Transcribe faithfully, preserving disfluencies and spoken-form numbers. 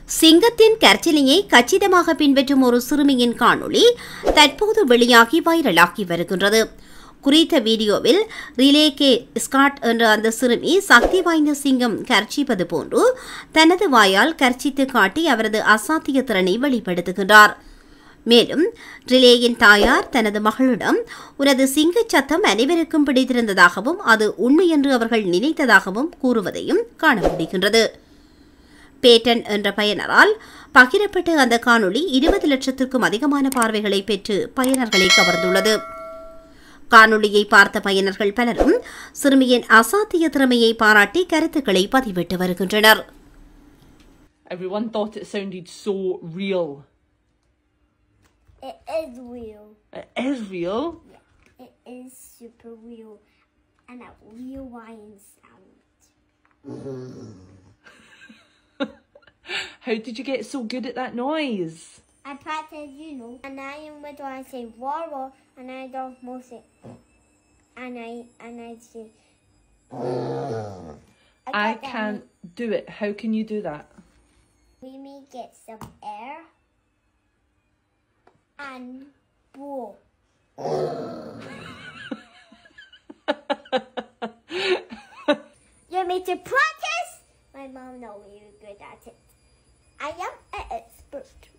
சிங்கத்தின் கர்ச்சனையை கச்சிதமாக பின்பற்றும் ஒரு சிறுமியின் காணொளி தற்போது வெளியாகி வைரலாகி வருகின்றது. குறித்த வீடியோவில் ரிலே கே ஸ்காட் என்ற அந்த சிறுமி சக்தி வாய்ந்த சிங்கம் கர்ச்சிப்பது போன்று தனது வாயால் கர்ச்சித்து காட்டி அவரது அசாத்திய திறனை வெளிப்படுத்துகின்றார். மேலும் ரிலேயின் தாயார் தனது மகளிடம் உனது சிங்க சத்தம் அனைவருக்கும் பிடித்திருந்ததாகவும் அது உண்மை என்று அவர்கள் நினைத்ததாகவும் கூறுவதையும் காண முடிகின்றது. பேட்டன் என்ற பயனரால் பகிரப்பட்ட அந்த காணொளி இருபது லட்சத்திற்கும் அதிகமான பார்வைகளை பெற்று பயனர்களை கவர்ந்துள்ளது. காணொளியை பார்த்த பயனர்கள் பலரும் சிறுமியின் அசாத்திய திறமையை பாராட்டி கருத்துக்களை பதிவிட்டு வருகின்றனர். Everyone thought it sounded so real. It is real. It is real? Yeah, it is super real. And a real lion sound. How did you get so good at that noise? I practice, you know. And I am with when I say roar roar, and I don't most it. And I and I say. I, I can't do it. How can you do that? We may get some air and blow. You need to practice. My mom knows you're good at it. I am an expert.